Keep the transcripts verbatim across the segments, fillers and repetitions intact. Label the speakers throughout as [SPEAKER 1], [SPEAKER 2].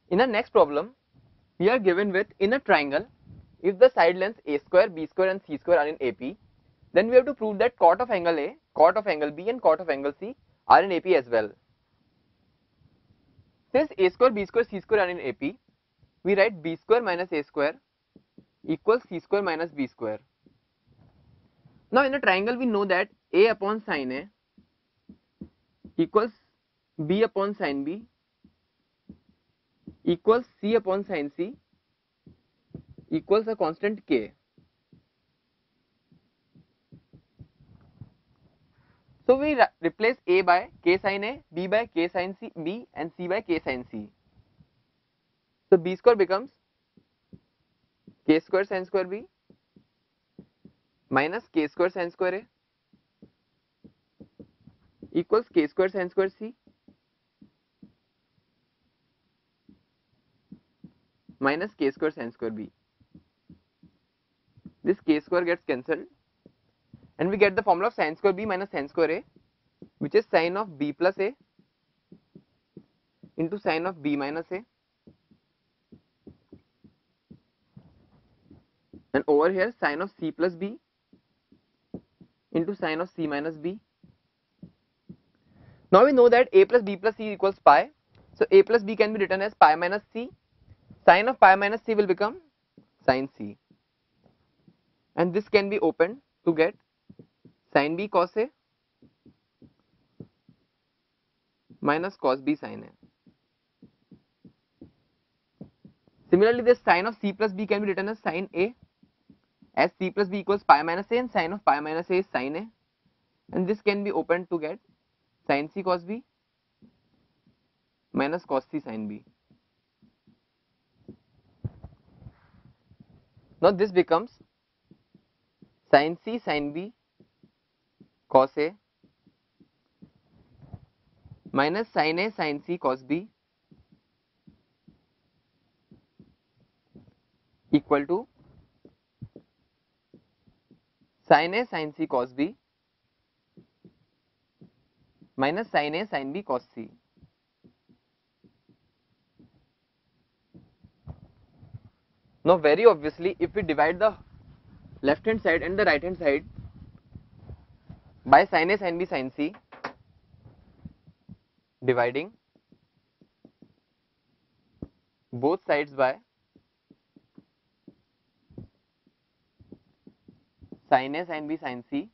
[SPEAKER 1] In our next problem, we are given with, in a triangle, if the side lengths a square, b square and c square are in A P, then we have to prove that chord of angle A, chord of angle B and chord of angle C are in A P as well. Since a square, b square, c square are in A P, we write b square minus a square equals c square minus b square. Now in a triangle we know that a upon sin A equals b upon sin B equals c upon sin C equals a constant k. So we replace a by k sin A, b by k sin C, b and c by k sin C. So b square becomes k square sin square b minus k square sin square A equals k square sin square C minus k square sin square b. This k square gets cancelled and we get the formula of sin square b minus sin square A, which is sin of b plus A into sin of b minus A, and over here sin of c plus b into sin of c minus b. Now we know that a plus b plus c equals pi, so a plus b can be written as pi minus c. Sin of pi minus c will become sin c, and this can be opened to get sin b cos A minus cos b sin A. Similarly, this sin of c plus b can be written as sin A, as c plus b equals pi minus A and sin of pi minus A is sin A, and this can be opened to get sin c cos b minus cos c sin b. Now this becomes sin c sin b cos A minus sin A sin c cos b equal to sin A sin c cos b minus sin A sin b cos c. Now very obviously, if we divide the left hand side and the right hand side by sin A sin b sin c, dividing both sides by sin A sin b sin c,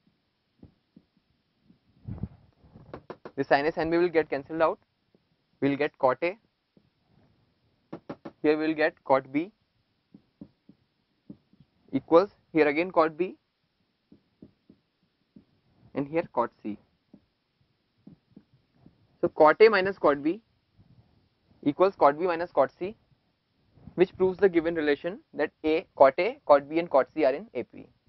[SPEAKER 1] the sin A sin b will get cancelled out. We will get cot A, here we will get cot B equals, here again cot B and here cot C. So cot A minus cot B equals cot B minus cot C, which proves the given relation that A, cot A, cot B and cot C are in A P.